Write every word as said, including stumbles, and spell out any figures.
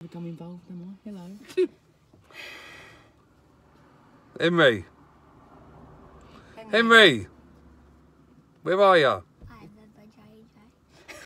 become involved, am I? Hello. Henry. Henry. Where are you?